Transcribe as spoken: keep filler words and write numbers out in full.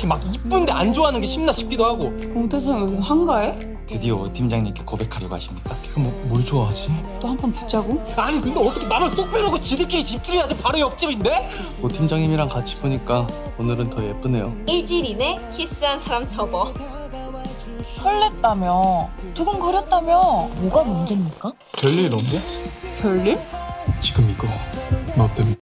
이렇게 막 이쁜데 안 좋아하는 게 심나 싶기도 하고. 공태성 요즘 한가해? 드디어 오 팀장님께 고백하려고 하십니까? 뭐, 뭘 좋아하지? 또 한 판 붙자고? 아니 근데 어떻게 나를 쏙 빼놓고 지들끼리 집들이 하지? 바로 옆집인데? 오 팀장님이랑 같이 보니까 오늘은 더 예쁘네요. 일주일 이내 키스한 사람 접어. 설렜다며, 두근거렸다며. 뭐가 문제입니까? 별일 없는데? 별일? 지금 이거 너 때문에.